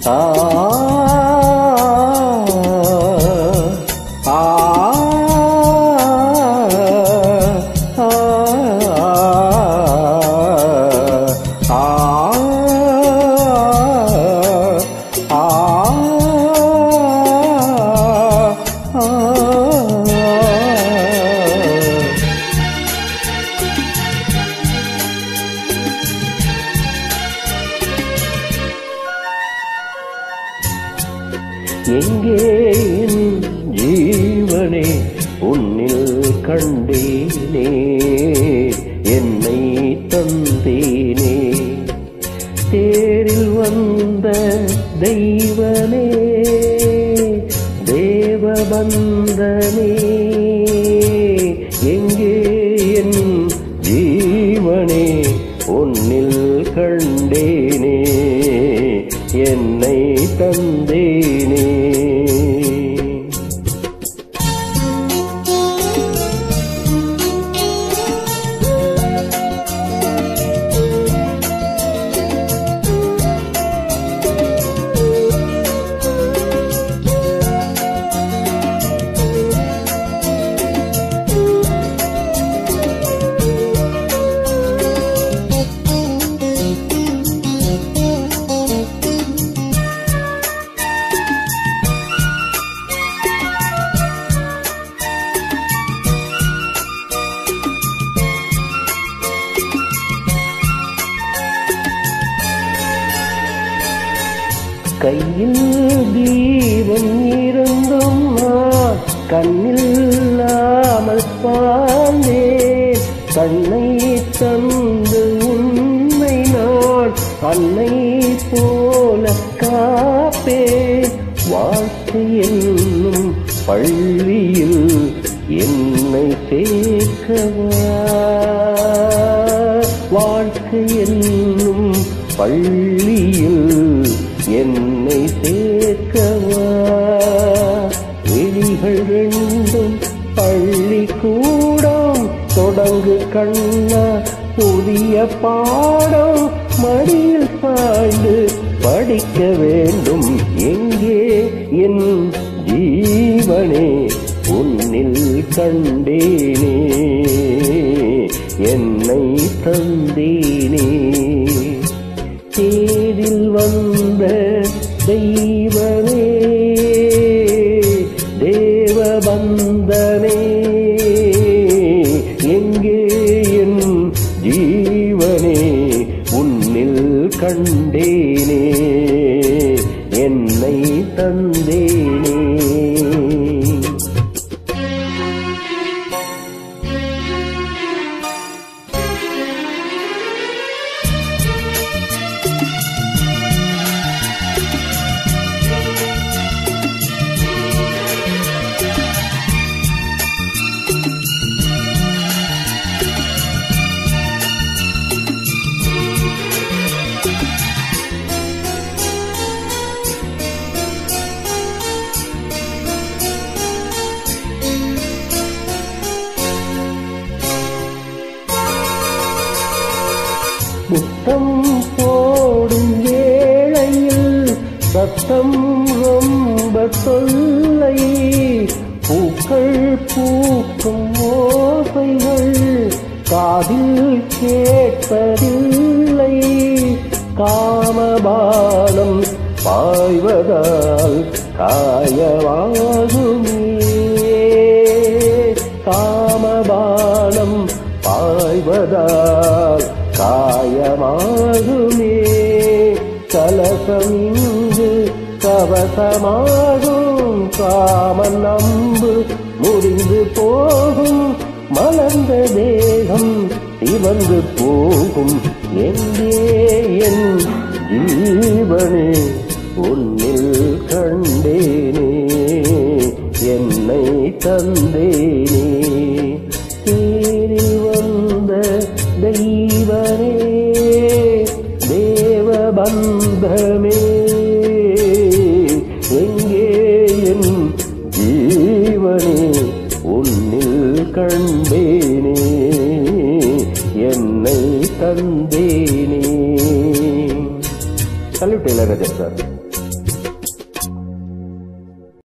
ஆ ஆ எங்கே என் ஜீவனே உன்னில் கண்டேனே என்னை தந்தேனே தேரில் வந்த தெய்வனே தேவபந்தனே எங்கே என் ஜீவனே உன்னில் கண்டேனே என்னை தந்தேனே கையில் தீபம் இருந்தும் நான் கண்ணில்லாமல் வாழ்ந்தேன் கண்ணை தந்து உன்னை நான் அன்னை போல காப்பேன் வாழ்க்கை என்னும் பள்ளியில் என்னை சேர்க்கவா வாழ்க்கை என்னும் பள்ளியில் என்னை சேர்க்கவா விழிகள் ரெண்டும் பள்ளிக்கூடம் தொடங்கு கண்ணா புதிய பாடம் மடியில் சாய்ந்து படிக்க வேண்டும் எங்கே என் ஜீவனே உன்னில் கண்டேனே என்னை தந்தேனே தேரில் வந்த தெய்வமே தேவபந்தனே எங்கே என் ஜீவனே உன்னில் கண்டேனே என்னை தந்தேனே முத்தம் போடும் வேளையில் சத்தம் ரொம்ப தொல்லை பூக்கள் பூக்கும் ஓசைகள் காதில் கேட்பதில்லை காமபானம் பாய்வதால் காயவாகுமே காமபானம் பாய்வதால் காயமாகுமே கலசம் இங்கு கவசமாகும் காமன் நம்பு முடிந்து போகும் மலர்ந்த தேகம் சிவந்து போகும் எங்கே என் ஜீவனே உன்னில் கண்டேனே என்னை தந்தேனே தேரில் வந்த தெய்வனே தேவபந்தமே எங்கே என் ஜீவனே உன்னில் கண்டேனே என்னை தந்தேனே. Salute Ilayaraja sir.